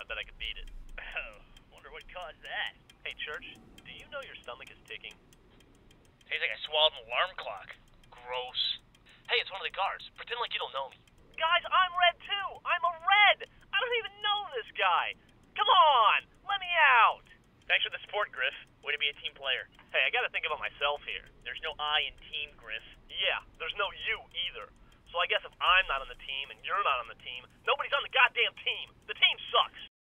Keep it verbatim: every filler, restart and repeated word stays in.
I bet I could beat it. Oh, wonder what caused that. Hey, Church, do you know your stomach is ticking? Tastes like I swallowed an alarm clock. Gross. Hey, it's one of the guards. Pretend like you don't know me. Guys, I'm red too! I'm a red! I don't even know this guy! Come on! Let me out! Thanks for the support, Griff. Way to be a team player. Hey, I gotta think about myself here. There's no I in team, Griff. Yeah, there's no you either. So I guess if I'm not on the team and you're not on the team, nobody's on the goddamn team. The team sucks.